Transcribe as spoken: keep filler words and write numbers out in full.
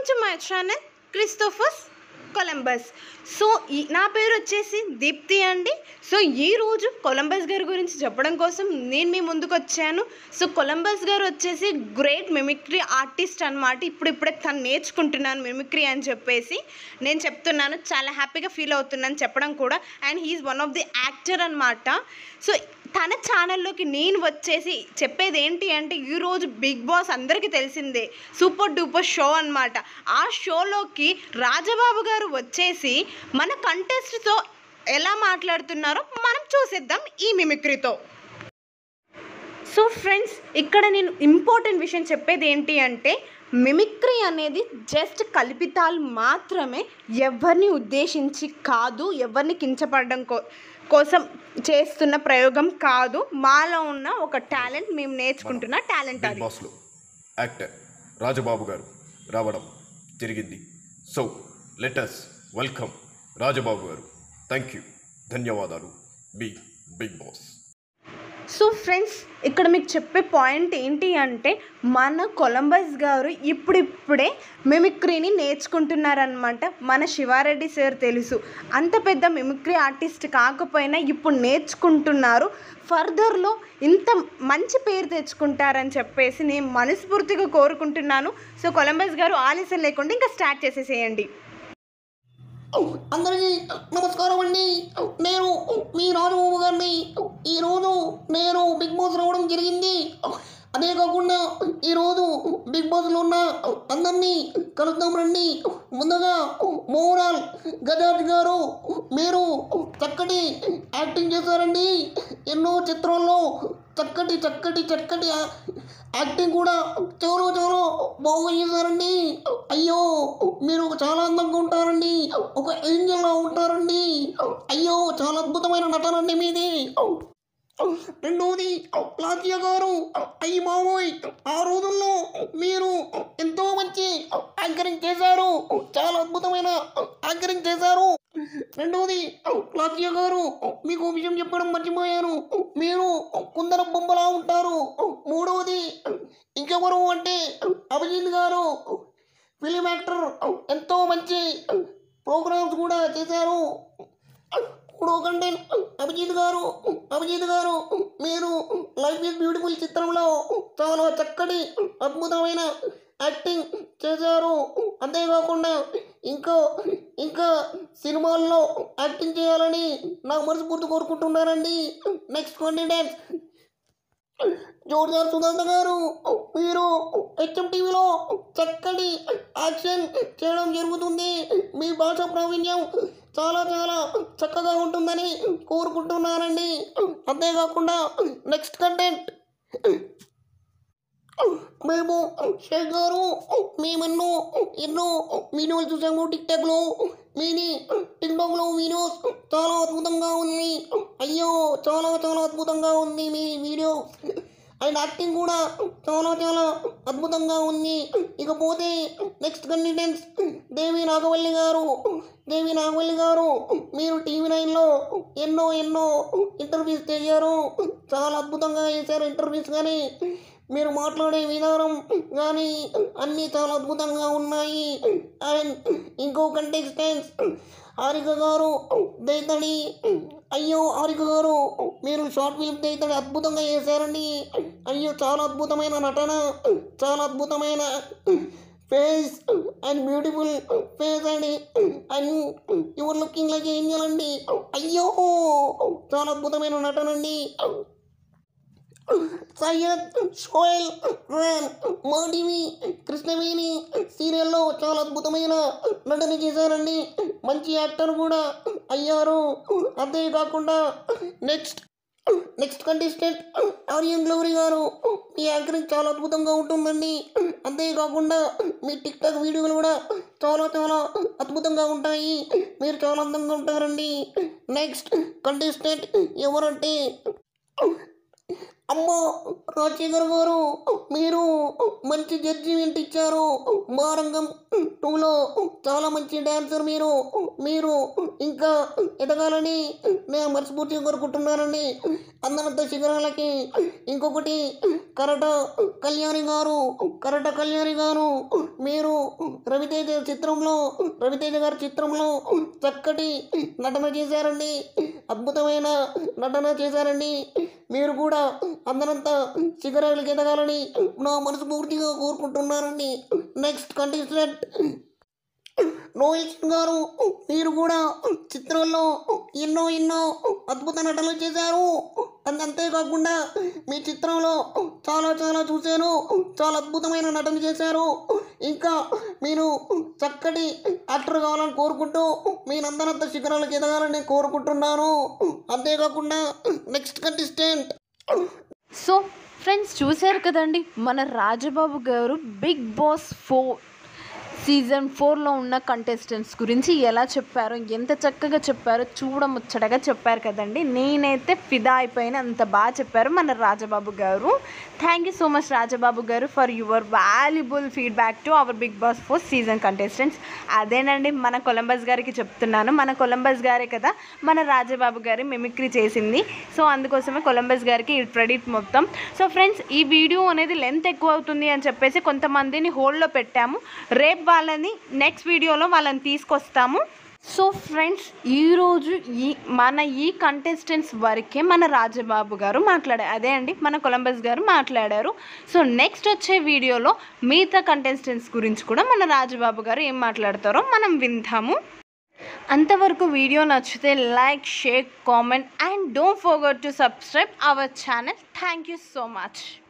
To my channel Christophers Columbus. So ఈ నా పేరు వచ్చేసి దీప్తి అండి. సో ఈరోజు కొలంబస్ గారి గురించి చెప్పడం కోసం నేను మీ ముందుకు వచ్చాను. సో కొలంబస్ గారు వచ్చేసి గ్రేట్ మిమిక్రీ ఆర్టిస్ట్ అనమాట. ఇప్పుడు ఇప్పుడే తను నేర్చుకుంటున్నాను మిమిక్రీ అని చెప్పేసి నేను చెప్తున్నాను. చాలా హ్యాపీగా ఫీల్ అవుతున్నాను చెప్పడం కూడా. And he's one of the actor అనమాట. సో తన ఛానల్లోకి నేను వచ్చేసి చెప్పేది ఏంటి అంటే, ఈరోజు బిగ్ బాస్ అందరికీ తెలిసిందే, సూపర్ డూపర్ షో అనమాట. ఆ షోలోకి రాజబాబు గారు వచ్చేసి మన కంటెస్ట్తో ఎలా మాట్లాడుతున్నారో మనం చూసేద్దాం ఈ మిమిక్రీతో. సో ఫ్రెండ్స్, ఇక్కడ నేను ఇంపార్టెంట్ విషయం చెప్పేది ఏంటి అంటే, మిమిక్రీ అనేది జస్ట్ కల్పితాలు మాత్రమే, ఎవరిని ఉద్దేశించి కాదు, ఎవరిని కించపడడం కో కోసం చేస్తున్న ప్రయోగం కాదు. మాలో ఉన్న ఒక టాలెంట్, మేము నేర్చుకుంటున్న టాలెంట్. అది బాస్లో యాక్టర్ రాజబాబు గారు రావడం జరిగింది. So let us welcome Rajababu garu. Thank you, ధన్యవాదాలు. B Big Boss. So friends, ఇక్కడ మీకు చెప్పే పాయింట్ ఏంటి అంటే, మన కొలంబస్ గారు ఇప్పుడిప్పుడే మిమిక్రీని నేర్చుకుంటున్నారనమాట. మన శివారెడ్డి సార్ తెలుసు, అంత పెద్ద మిమిక్రీ ఆర్టిస్ట్ కాకపోయినా ఇప్పుడు నేర్చుకుంటున్నారు. ఫర్దర్లో ఇంత మంచి పేరు తెచ్చుకుంటారని చెప్పేసి నేను మనస్ఫూర్తిగా కోరుకుంటున్నాను. సో కొలంబస్ గారు ఆలస్యం లేకుండా ఇంకా స్టార్ట్ చేసేసేయండి. అందరికీ నమస్కారం అండి. నేను మీ రాజబాబు గారిని. ఈరోజు నేను బిగ్ బాస్ రావడం జరిగింది. అదే కాకుండా ఈరోజు బిగ్ బాస్లో ఉన్న అందరినీ కలుద్దాం రండి. ముందుగా మోహరాల్ గజాజ్ గారు, మీరు చక్కటి యాక్టింగ్ చేశారండి. ఎన్నో చిత్రాల్లో చక్కటి చక్కటి చక్కటి యాక్టింగ్ కూడా చాలా చాలా బాగా చేశారండి. అయ్యో, మీరు చాలా అందంగా ఉంటారండి, ఒక ఏంజల్లా ఉంటారండి. అయ్యో, చాలా అద్భుతమైన నటన అండి మీది. రెండోది లాస్య గారు, అయ్యి బాబోయ్, ఆ రోజుల్లో మీరు ఎంతో మంచి యాంకరింగ్ చేశారు, చాలా అద్భుతమైన యాంకరింగ్ చేశారు. రెండవది లాస్య గారు, మీకు విషయం చెప్పడం మర్చిపోయాను, మీరు కుందర బొమ్మలా ఉంటారు. మూడవది ఇంకెవరు అంటే అభిజిత్ గారు, ఫిలిం యాక్టర్, ఎంతో మంచి ప్రోగ్రామ్స్ కూడా చేశారు. మూడో కంటెంట్ అభిజిత్ గారు. అభిజిత్ గారు, మీరు లైఫ్ ఈజ్ బ్యూటిఫుల్ చిత్రంలో చాలా చక్కటి అద్భుతమైన యాక్టింగ్ చేశారు. అంతేకాకుండా ఇంకా ఇంకా సినిమాల్లో యాక్టింగ్ చేయాలని నా మనస్ఫూర్తి కోరుకుంటున్నారండి. నెక్స్ట్ కంటెంట్ జోర్దార్ సుధాకర్ గారు, మీరు హెచ్ఎం టీవీలో చక్కటి యాక్షన్ చేయడం జరుగుతుంది. మీ భాష ప్రావీణ్యం చాలా చాలా చక్కగా ఉంటుందని కోరుకుంటున్నానండి. అంతేకాకుండా నెక్స్ట్ కంటెంట్ మేము షేక్ గారు, మేమెన్నో ఎన్నో వీడియోలు చూసాము టిక్టాక్లో. మీది టిక్టాక్లో వీడియోస్ చాలా అద్భుతంగా ఉంది. అయ్యో, చాలా చాలా అద్భుతంగా ఉంది మీ వీడియో. అండ్ యాక్టింగ్ కూడా చాలా చాలా అద్భుతంగా ఉంది. ఇకపోతే నెక్స్ట్ కంటెంట్స్ దేవి నాగవల్లి గారు. దేవి నాగవల్లి గారు, మీరు టీవీ నైన్లో ఎన్నో ఎన్నో ఇంటర్వ్యూస్ చేశారు, చాలా అద్భుతంగా చేశారు ఇంటర్వ్యూస్. కానీ మీరు మాట్లాడే విధానం కానీ అన్నీ చాలా అద్భుతంగా ఉన్నాయి. అండ్ ఇంకో కంటెస్టెంట్స్ హారిక గారు, దైతడి. అయ్యో హారిక గారు, మీరు షార్ట్ ఫిల్మ్ దైతడి అద్భుతంగా చేశారండి. అయ్యో, చాలా అద్భుతమైన నటన, చాలా అద్భుతమైన ఫేస్ అండ్ బ్యూటిఫుల్ ఫేస్ అండి. And your looking like angel అండి. అయ్యో, చాలా అద్భుతమైన నటన అండి. సయ్యద్ షోయల్ ఖాన్, మా టీవీ కృష్ణవేణి సీరియల్లో చాలా అద్భుతమైన నటన చేశారండి, మంచి యాక్టర్ కూడా అయ్యారు. అంతేకాకుండా next next contestant Aryan Glory garu, మీ యాంకరింగ్ చాలా అద్భుతంగా ఉంటుందండి. అంతేకాకుండా మీ టిక్ టాక్ వీడియోలు కూడా చాలా చాలా అద్భుతంగా ఉంటాయి, మీరు చాలా అందంగా ఉంటారండి. నెక్స్ట్ కంటెస్టెంట్ ఎవరంటే అమ్మో రాజశేఖర్ గారు, మీరు మంచి జడ్జిమెంట్ ఇచ్చారు. మారంగం టూలో చాలా మంచి డాన్సర్ మీరు. మీరు ఇంకా ఎదగాలని నేను మనస్ఫూర్తిగా కోరుకుంటున్నానండి. అందనంత శిఖరాలకి. ఇంకొకటి కరట కళ్యాణి గారు, కరట కళ్యాణి గారు, మీరు రవితేజ చిత్రంలో రవితేజ గారి చిత్రంలో చక్కటి నటన చేశారండి. అద్భుతమైన నటన చేశారండి. మీరు కూడా అందరంతా శిఖరాలకు ఎదగాలని నా మనస్ఫూర్తిగా కోరుకుంటున్నానండి. నెక్స్ట్ కంటెస్టెంట్ రోహిత్ గారు, మీరు కూడా చిత్రంలో ఎన్నో ఎన్నో అద్భుత నటనలు చేశారు. అంత అంతేకాకుండా మీ చిత్రంలో చాలా చాలా చూశాను. చాలా అద్భుతమైన నటన చేశారు. ఇంకా మీరు చక్కటి యాక్టర్ కావాలని కోరుకుంటూ మీరందరంత శిఖరాలకు ఎదగాలని కోరుకుంటున్నాను. అంతేకాకుండా నెక్స్ట్ కంటెస్టెంట్. సో ఫ్రెండ్స్, చూశారు కదండి మన రాజబాబు గారు బిగ్ బాస్ ఫోర్ సీజన్ ఫోర్లో ఉన్న కంటెస్టెంట్స్ గురించి ఎలా చెప్పారో, ఎంత చక్కగా చెప్పారో, చూడముచ్చటగా చెప్పారు కదండి. నేనైతే ఫిదా అయిపోయిన, అంత బాగా చెప్పారు మన Rajababu garu. Thank you so much Rajababu garu for your valuable feedback to our Big Boss four season contestants. అదేనండి మన కొలంబస్ గారికి చెప్తున్నాను. మన కొలంబస్ గారే కదా మన రాజబాబు గారి మిమిక్రీ చేసింది. సో అందుకోసమే కొలంబస్ గారికి ఈ క్రెడిట్ మొత్తం. సో ఫ్రెండ్స్, ఈ వీడియో అనేది లెంత్ ఎక్కువ అవుతుంది అని చెప్పేసి కొంతమందిని హోల్డ్లో పెట్టాము. రేపు వాళ్ళని నెక్స్ట్ వీడియోలో వాళ్ళని తీసుకొస్తాము. సో ఫ్రెండ్స్, ఈరోజు ఈ మన ఈ కంటెస్టెంట్స్ వరకే మన రాజబాబు గారు మాట్లాడారు. అదే అండి మన కొలంబస్ గారు మాట్లాడారు. సో నెక్స్ట్ వచ్చే వీడియోలో మిగతా కంటెస్టెంట్స్ గురించి కూడా మన రాజబాబు గారు ఏం మాట్లాడతారో మనం వింటాము. అంతవరకు వీడియో నచ్చితే like, share, comment and don't forget to subscribe our channel. Thank you so much.